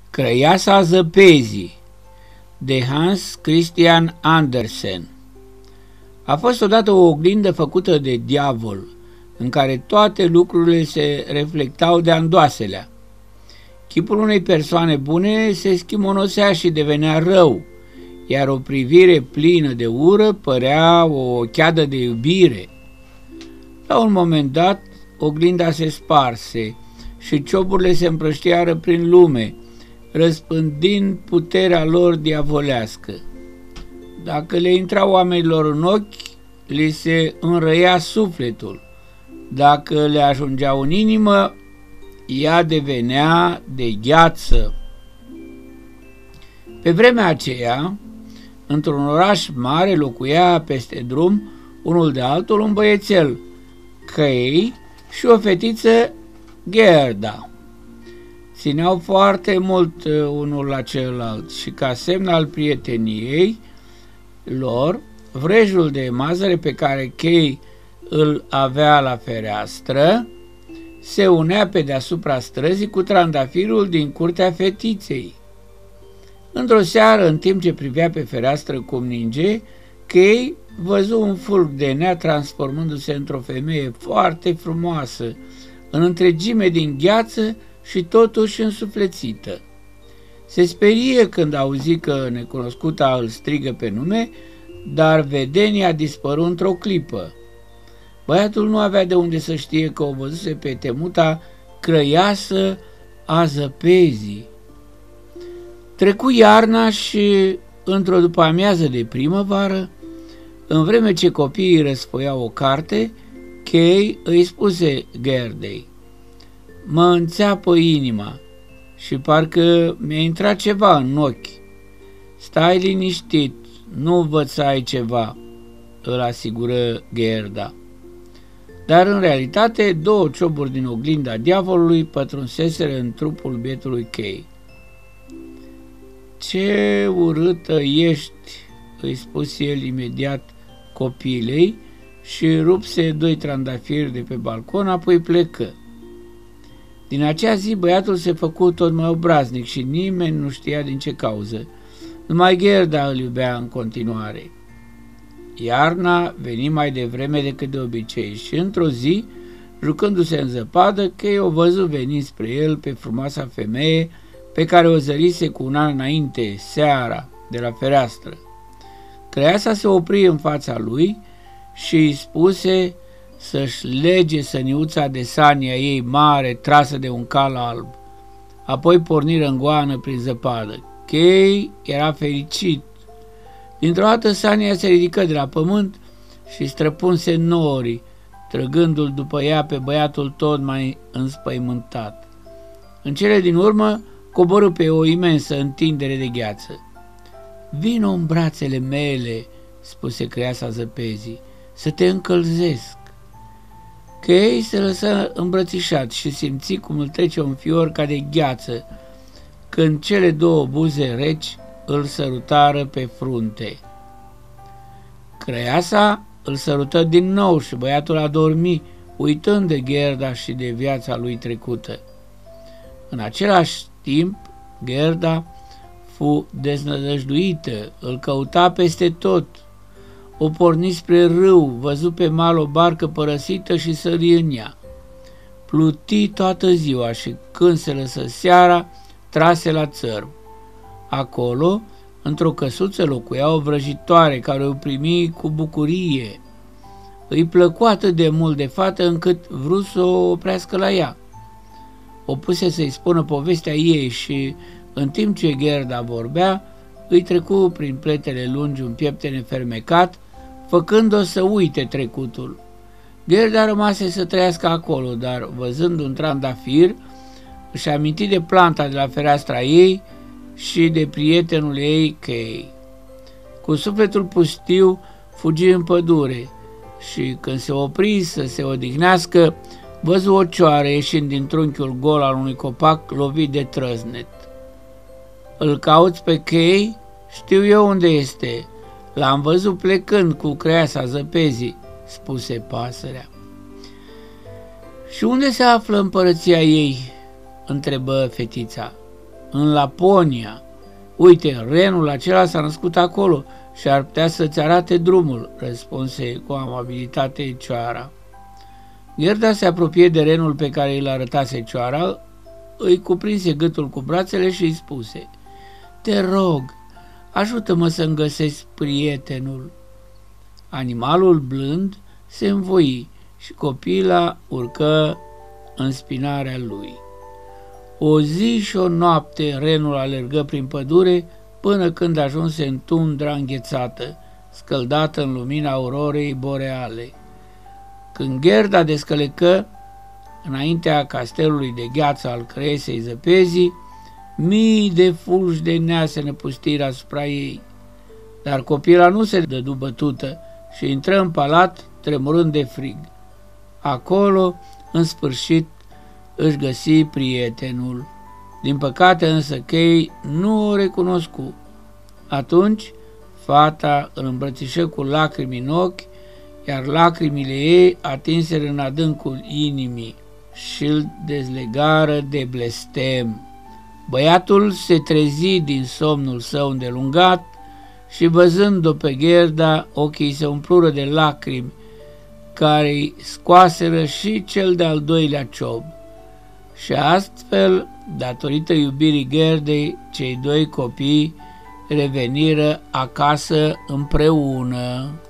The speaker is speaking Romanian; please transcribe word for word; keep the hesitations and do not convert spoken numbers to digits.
Crăiasa zăpezii de Hans Christian Andersen. A fost odată o oglindă făcută de diavol, în care toate lucrurile se reflectau de andoaselea. Chipul unei persoane bune se schimonosea și devenea rău, iar o privire plină de ură părea o cheadă de iubire. La un moment dat, oglinda se sparse și cioburile se împrăștiară prin lume, răspândind puterea lor diavolească. Dacă le intra oamenilor în ochi, li se înrăia sufletul. Dacă le ajungeau în inimă, ea devenea de gheață. Pe vremea aceea, într-un oraș mare locuia peste drum, unul de altul, un băiețel, Kay, și o fetiță, Gerda. Țineau foarte mult unul la celălalt și, ca semn al prieteniei lor, vrejul de mazăre pe care Kay îl avea la fereastră se unea pe deasupra străzii cu trandafirul din curtea fetiței. Într-o seară, în timp ce privea pe fereastră cum ninge, Kay văzu un fulg de nea transformându-se într-o femeie foarte frumoasă, în întregime din gheață și totuși însuflețită. Se sperie când auzi că necunoscuta îl strigă pe nume, dar vedenia dispăru într-o clipă. Băiatul nu avea de unde să știe că o văzuse pe temuta crăiasă a zăpezii. Trecu iarna și, într-o după-amiază de primăvară, în vreme ce copiii răsfoiau o carte, Kay îi spuse Gerdei: "Mă înțeapă inima și parcă mi-a intrat ceva în ochi." "Stai liniștit, nu văd să ai ceva," îl asigură Gerda. Dar în realitate, două cioburi din oglinda diavolului pătrunseseră în trupul bietului Kay. "Ce urâtă ești," îi spuse el imediat copilei și rupse doi trandafiri de pe balcon, apoi plecă. Din acea zi, băiatul se făcu tot mai obraznic și nimeni nu știa din ce cauză. Numai Gerda îl iubea în continuare. Iarna veni mai devreme decât de obicei și, într-o zi, jucându-se în zăpadă, Kay o văzu venind spre el pe frumoasa femeie pe care o zărise cu un an înainte, seara, de la fereastră. Crăiasa se opri în fața lui și îi spuse să-și lege săniuța de sania ei mare, trasă de un cal alb. Apoi porniră în goană prin zăpadă. Kay era fericit. Dintr-o dată sania se ridică de la pământ și străpunse norii, trăgându-l după ea pe băiatul tot mai înspăimântat. În cele din urmă coborâ pe o imensă întindere de gheață. "Vino în brațele mele," spuse crăiasa zăpezii, "să te încălzesc." Kay se lăsă îmbrățișat și simți cum îl trece un fior ca de gheață, când cele două buze reci îl sărutară pe frunte. Crăiasa îl sărută din nou și băiatul a dormit, uitând de Gerda și de viața lui trecută. În același timp, Gerda fu deznădăjduită, îl căuta peste tot. O porni spre râu, văzu pe mal o barcă părăsită și sări în ea. Pluti toată ziua și, când se lăsă seara, trase la țărm. Acolo, într-o căsuță, locuia o vrăjitoare care o primi cu bucurie. Îi plăcu atât de mult de fată încât vrut să o oprească la ea. O puse să-i spună povestea ei și, în timp ce Gerda vorbea, îi trecu prin pletele lungi un pieptene fermecat, făcând-o să uite trecutul. Gerda rămase să trăiască acolo, dar, văzând un trandafir, își aminti de planta de la fereastra ei și de prietenul ei, Kay. Cu sufletul pustiu, fugi în pădure și, când se opri să se odihnească, văzu o cioară ieșind din trunchiul gol al unui copac lovit de trăznet. "Îl cauți pe Kay? Știu eu unde este. L-am văzut plecând cu crăiasa zăpezii," spuse pasărea. "Și unde se află împărăția ei?" întrebă fetița. în Laponia. Uite, renul acela s-a născut acolo și ar putea să-ți arate drumul, răspunse cu amabilitate cioara. Gerda se apropie de renul pe care îl arătase cioara, îi cuprinse gâtul cu brațele și îi spuse: te rog, ajută-mă să-mi găsesc prietenul. Animalul blând se învoi și copila urcă în spinarea lui. O zi și o noapte renul alergă prin pădure până când ajunse în tundra înghețată, scăldată în lumina aurorei boreale. Când Gerda descălecă înaintea castelului de gheață al cresei zăpezii, mii de fulgi de nea se năpustiră asupra ei, dar copila nu se dădu bătută și intră în palat tremurând de frig. Acolo, în sfârșit, își găsi prietenul. Din păcate însă Kay nu o recunoscu. Atunci fata îl îmbrățișă cu lacrimi în ochi, iar lacrimile ei atinseră în adâncul inimii și îl dezlegară de blestem. Băiatul se trezi din somnul său îndelungat și, văzând-o pe Gerda, ochii se umplură de lacrimi, care îi scoaseră și cel de-al doilea ciob. Și astfel, datorită iubirii Gerdei, cei doi copii reveniră acasă împreună.